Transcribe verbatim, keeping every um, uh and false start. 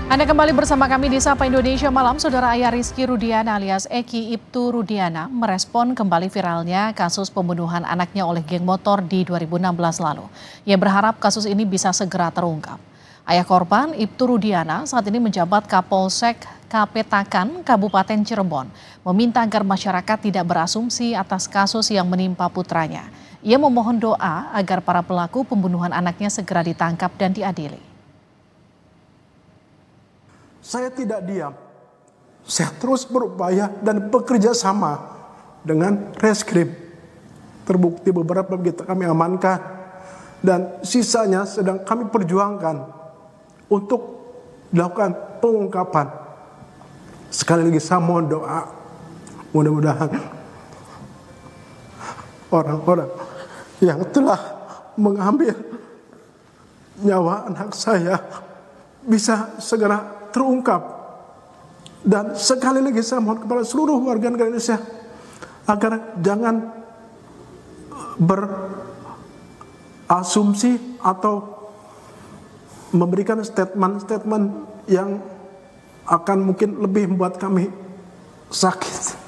Anda kembali bersama kami di Sapa Indonesia Malam. Saudara ayah Rizky Rudiana alias Eki Ibtu Rudiana merespon kembali viralnya kasus pembunuhan anaknya oleh geng motor di dua ribu enam belas lalu. Ia berharap kasus ini bisa segera terungkap. Ayah korban Ibtu Rudiana saat ini menjabat Kapolsek Kapetakan Kabupaten Cirebon, meminta agar masyarakat tidak berasumsi atas kasus yang menimpa putranya. Ia memohon doa agar para pelaku pembunuhan anaknya segera ditangkap dan diadili. Saya tidak diam, saya terus berupaya dan bekerja sama dengan reskrim. Terbukti beberapa kita kami amankan dan sisanya sedang kami perjuangkan untuk dilakukan pengungkapan. Sekali lagi saya mohon doa, mudah-mudahan orang-orang yang telah mengambil nyawa anak saya bisa segera terungkap. Dan sekali lagi saya mohon kepada seluruh warga negara Indonesia agar jangan berasumsi atau memberikan statement-statement yang akan mungkin lebih membuat kami sakit.